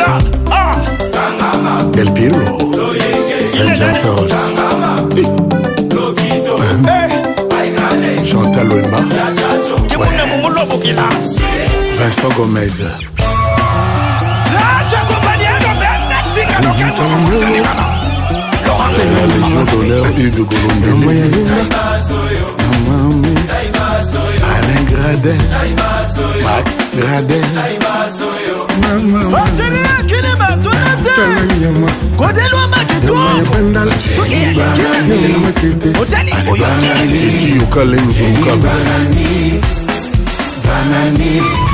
Bokila. Del Pirlo. Saint-Jean Ferros. Chantal Wemba. Vincent Gomez. La Légion d'honneur Hugues Golondé. Alain Gradel. Max Gradel. Banani.